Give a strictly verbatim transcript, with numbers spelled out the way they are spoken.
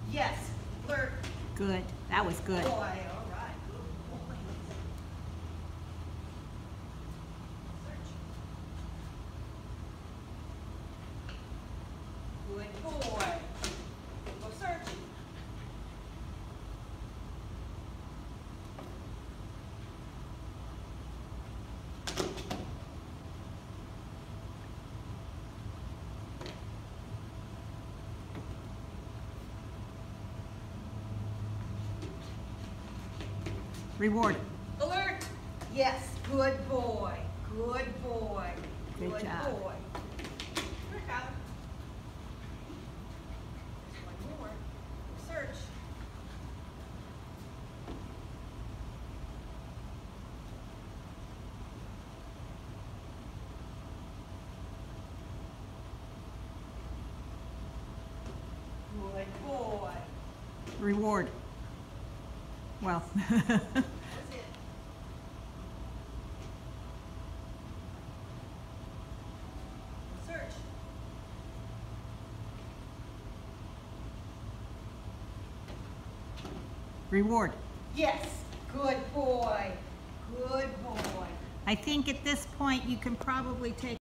Yes. Alert. Good. That was good. Boy, all right. Good boy. Search. Good boy. Go search. Reward. Alert. Yes. Good boy. Good boy. Good Good job. boy. Here, Kyler. There's one more. Go search. Good boy. Reward. Well. That's it. Search. Reward. Yes. Good boy. Good boy. I think at this point you can probably take